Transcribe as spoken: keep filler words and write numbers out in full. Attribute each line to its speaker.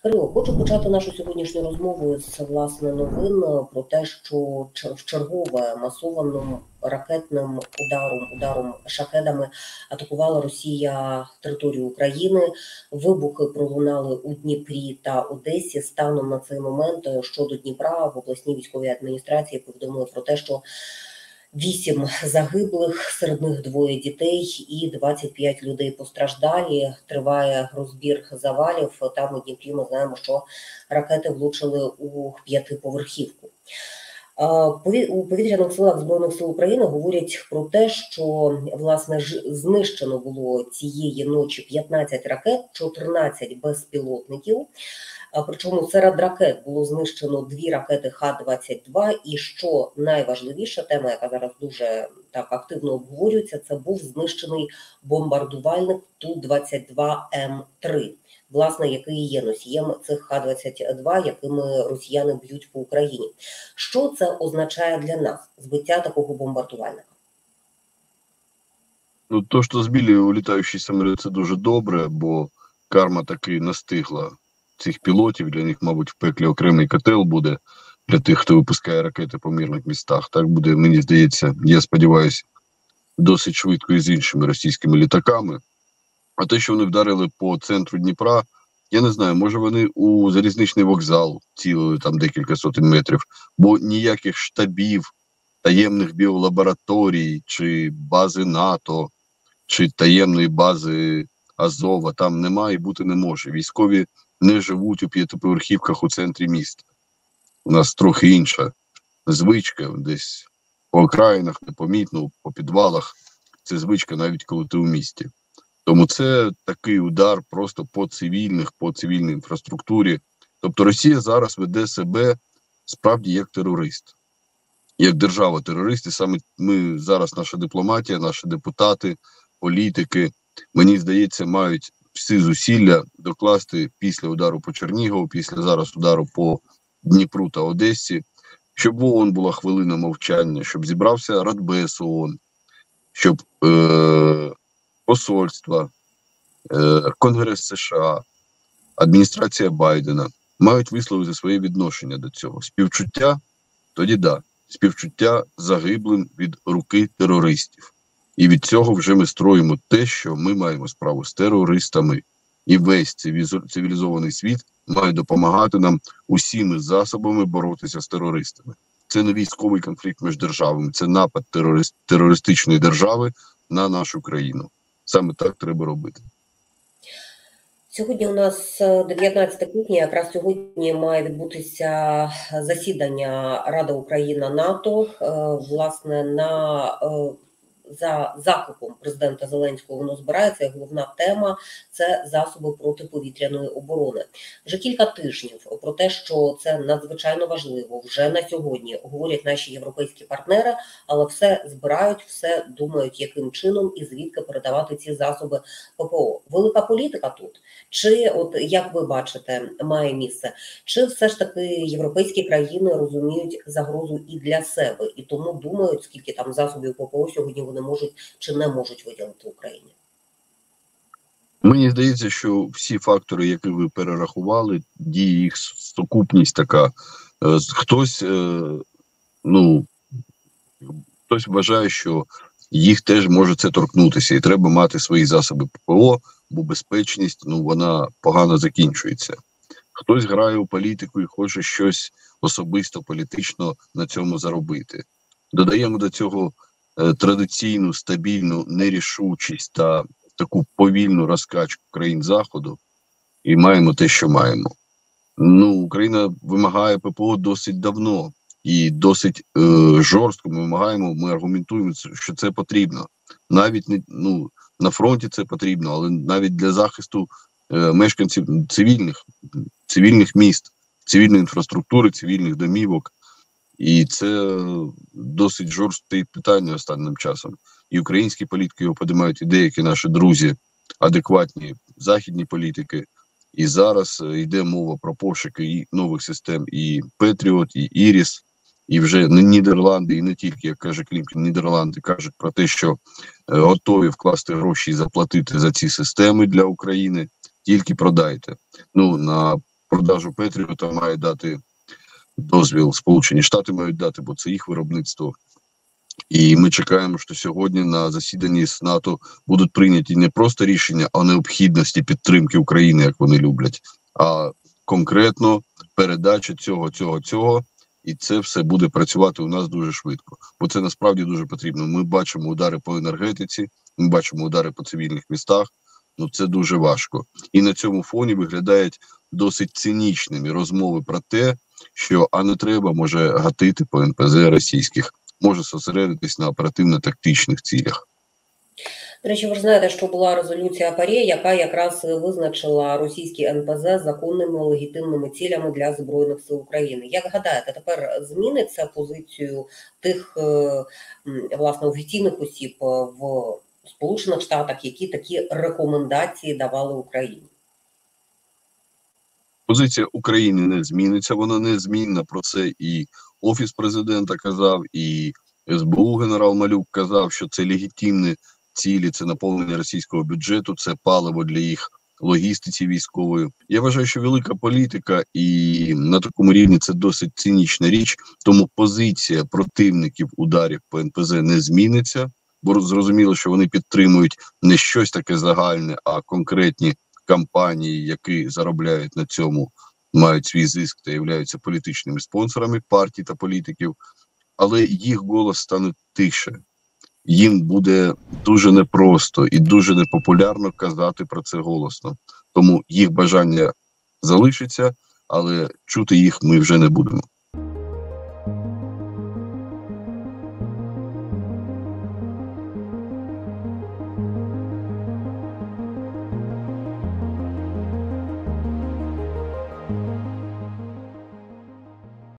Speaker 1: Кирило, хочу почати нашу сьогоднішню розмову з, власне, новин про те, що в чергове масованим ракетним ударом, ударом шахедами атакувала Росія територію України. Вибухи пролунали у Дніпрі та Одесі. Станом на цей момент щодо Дніпра в обласній військовій адміністрації повідомили про те, що Вісім загиблих, серед них двоє дітей і двадцять п'ять людей постраждалі. Триває розбір завалів. Там у Дніпрі ми знаємо, що ракети влучили у п'ятиповерхівку. У повітряних силах Збройних сил України говорять про те, що, власне, знищено було цієї ночі п'ятнадцять ракет, чотирнадцять безпілотників. Причому серед ракет було знищено дві ракети Х двадцять два, і що найважливіша тема, яка зараз дуже так активно обговорюється, це був знищений бомбардувальник Ту двадцять два М три, власне, який є носієм цих Х двадцять два, якими росіяни б'ють по Україні. Що це означає для нас, збиття такого бомбардувальника?
Speaker 2: Ну, то, що збили улітаючий самоліт, це дуже добре, бо карма таки настигла цих пілотів. Для них, мабуть, в пеклі окремий котел буде для тих, хто випускає ракети по мирних містах. Так буде, мені здається, я сподіваюся, досить швидко і з іншими російськими літаками. А те, що вони вдарили по центру Дніпра, я не знаю, може вони у залізничний вокзал цілили там декілька сотень метрів, бо ніяких штабів, таємних біолабораторій, чи бази НАТО, чи таємної бази Азова там немає і бути не може. Військові не живуть у п'ятиповерхівках у центрі міста. У нас трохи інша звичка, десь по окраїнах, непомітно, по підвалах. Це звичка навіть коли ти у місті. Тому це такий удар просто по цивільних, по цивільній інфраструктурі. Тобто Росія зараз веде себе справді як терорист. Як держава-терорист. І саме ми зараз, наша дипломатія, наші депутати, політики, мені здається, мають всі зусилля докласти після удару по Чернігову, після зараз удару по Дніпру та Одесі, щоб в ООН була хвилина мовчання, щоб зібрався Радбез ООН, щоб е- посольства, е- Конгрес США, адміністрація Байдена мають висловити своє відношення до цього. Співчуття? Тоді да. Співчуття загиблим від руки терористів. І від цього вже ми строїмо те, що ми маємо справу з терористами. І весь цивілізований світ має допомагати нам усіми засобами боротися з терористами. Це не військовий конфлікт між державами, це напад терорист, терористичної держави на нашу країну. Саме так треба робити.
Speaker 1: Сьогодні у нас дев'ятнадцяте квітня, якраз сьогодні має відбутися засідання Рада Україна-НАТО, власне, на за закупом президента Зеленського воно збирається, і головна тема – це засоби протиповітряної оборони. Вже кілька тижнів про те, що це надзвичайно важливо, вже на сьогодні говорять наші європейські партнери, але все збирають, все думають, яким чином і звідки передавати ці засоби ППО. Велика політика тут? Чи, от як ви бачите, має місце? Чи все ж таки європейські країни розуміють загрозу і для себе, і тому думають, скільки там засобів ППО сьогодні вони можуть чи не можуть виділити Україні?
Speaker 2: Мені здається, що всі фактори, які ви перерахували, дії їх сукупність така. Хтось, ну, хтось вважає, що їх теж може це торкнутися, і треба мати свої засоби ППО, бо безпечність, ну, вона погано закінчується. Хтось грає у політику і хоче щось особисто, політично на цьому заробити. Додаємо до цього е, традиційну, стабільну нерішучість та таку повільну розкачку країн Заходу, і маємо те, що маємо. Ну, Україна вимагає ППО досить давно і досить е, жорстко ми вимагаємо, ми аргументуємо, що це потрібно. Навіть не, ну, на фронті це потрібно, але навіть для захисту е, мешканців цивільних, цивільних міст, цивільної інфраструктури, цивільних домівок. І це досить жорстке питання останнім часом. І українські політики його підіймають, і деякі наші друзі, адекватні західні політики. І зараз йде мова про пошуки і нових систем, і Петріот, і Іріс, і вже не Нідерланди, і не тільки, як каже Клімкін, Нідерланди кажуть про те, що готові вкласти гроші і заплатити за ці системи для України, тільки продайте. Ну, на продажу Петріота має дати дозвіл, Сполучені Штати мають дати, бо це їх виробництво. І ми чекаємо, що сьогодні на засіданні з НАТО будуть прийняті не просто рішення о необхідності підтримки України, як вони люблять, а конкретно передача цього, цього, цього. І це все буде працювати у нас дуже швидко. Бо це насправді дуже потрібно. Ми бачимо удари по енергетиці, ми бачимо удари по цивільних містах. Ну це дуже важко. І на цьому фоні виглядають досить цинічними розмови про те, що а не треба, може, гатити по ен пе зет російських, може зосередитись на оперативно-тактичних цілях.
Speaker 1: До речі, ви ж знаєте, що була резолюція ПАРЄ, яка якраз визначила російські ен пе зет законними легітимними цілями для Збройних сил України. Як гадаєте, тепер зміниться позицію тих, власне, офіційних осіб в Сполучених Штатах, які такі рекомендації давали Україні?
Speaker 2: Позиція України не зміниться, вона незмінна. Про це і Офіс президента казав, і ес бе у генерал Малюк казав, що це легітимні цілі, це наповнення російського бюджету, це паливо для їх логістиці військової. Я вважаю, що велика політика і на такому рівні це досить цинічна річ, тому позиція противників ударів по ен пе зет не зміниться, бо зрозуміло, що вони підтримують не щось таке загальне, а конкретні компанії, які заробляють на цьому, мають свій зиск та являються політичними спонсорами партій та політиків, але їх голос стане тише. Їм буде дуже непросто і дуже непопулярно казати про це голосно. Тому їх бажання залишиться, але чути їх ми вже не будемо.